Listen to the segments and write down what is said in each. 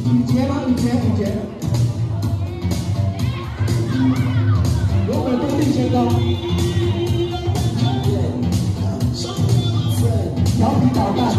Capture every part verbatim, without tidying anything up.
雨杰吗？雨杰，雨杰。由我们东地先攻。调皮捣蛋。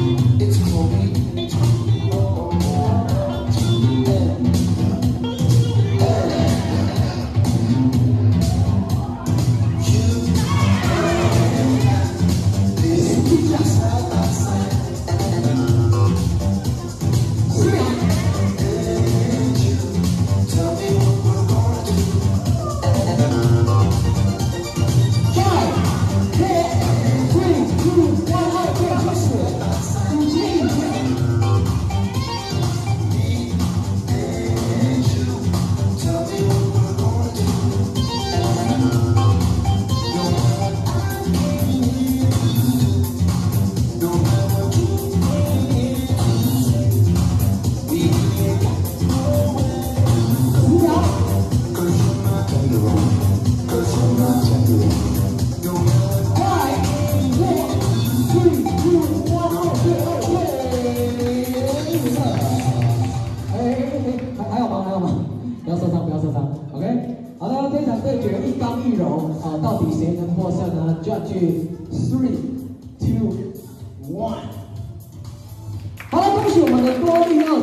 不要受伤，不要受伤 ，OK。好的，这场对决一刚一柔啊，到底谁能获胜呢 ？Judge three, two, one。好了，恭喜我们的多利奥。